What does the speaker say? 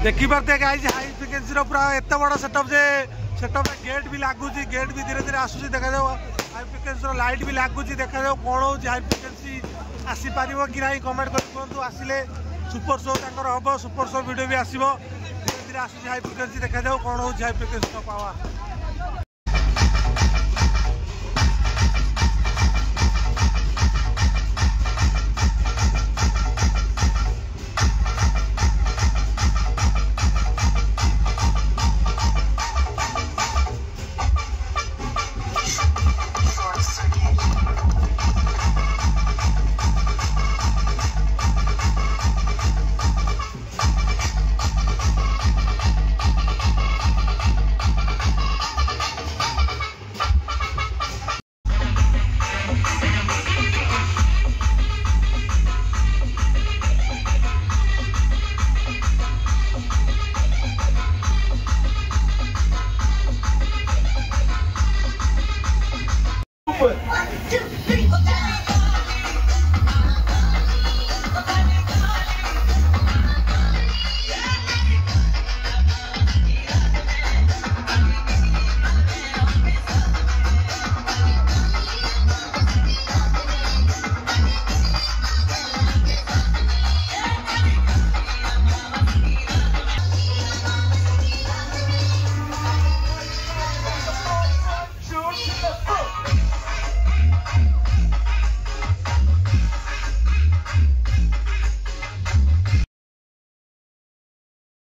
देखी पारे guys high frequency पूरा एत बड़ सेटअप जे सेटअप गेट भी लगुच गेट भी धीरे धीरे आसूसी देखा हाई फ्रिक्वेंसी लाइट भी लगुच देखा कौन हो हाई फ्रिक्वेंसी आसीपर कि ना कमेंट कर कहूँ आसिले सुपर शो हम सुपर शो वीडियो भी आसो धीरे धीरे आसूसी हाई फ्रिक्वेंसी देखा कौन हो हाई फ्रिक्वेंसी पावर।